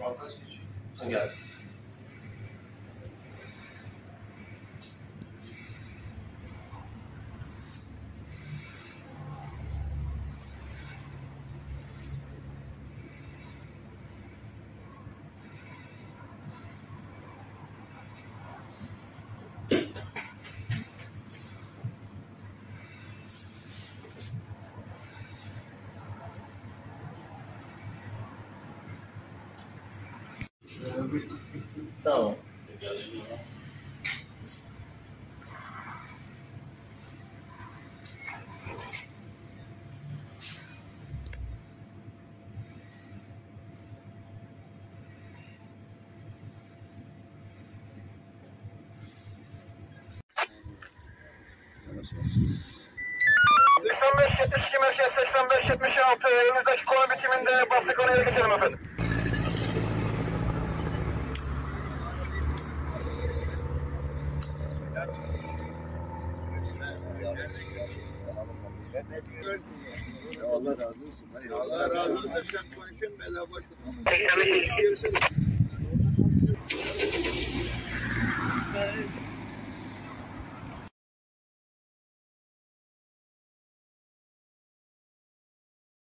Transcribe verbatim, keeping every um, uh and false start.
Şu an kaç geçiyor? Ha geldi. Tamam. seksen beş yetmiş iki merkez seksen beş yetmiş altı önümüzdeki konu bitiminde bastık konuya geçelim efendim. Allah razı olsun. Allah razı olsun. Sen konuşuyorsun, ben de boş ver. seksen beş